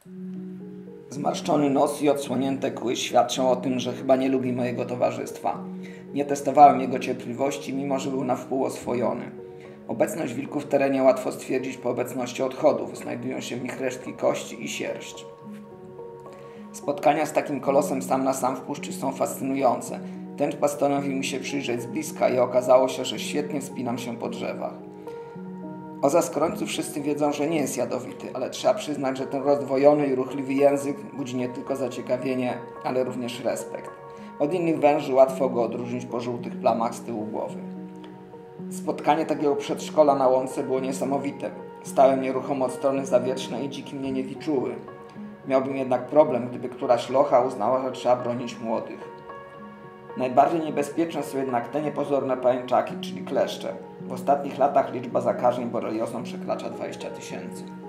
Zmarszczony nos i odsłonięte kły świadczą o tym, że chyba nie lubi mojego towarzystwa. Nie testowałem jego cierpliwości, mimo że był na wpół oswojony. Obecność wilków w terenie łatwo stwierdzić po obecności odchodów. Znajdują się w nich resztki kości i sierść. Spotkania z takim kolosem sam na sam w puszczy są fascynujące. Ten postanowił mi się przyjrzeć z bliska i okazało się, że świetnie wspinam się po drzewach. O zaskrońcu wszyscy wiedzą, że nie jest jadowity, ale trzeba przyznać, że ten rozdwojony i ruchliwy język budzi nie tylko zaciekawienie, ale również respekt. Od innych węży łatwo go odróżnić po żółtych plamach z tyłu głowy. Spotkanie takiego przedszkola na łące było niesamowite. Stałem nieruchomo od strony zawietrznej i dziki mnie nie wiczuły. Miałbym jednak problem, gdyby któraś locha uznała, że trzeba bronić młodych. Najbardziej niebezpieczne są jednak te niepozorne pajęczaki, czyli kleszcze. W ostatnich latach liczba zakażeń boreliozą przekracza 20 000.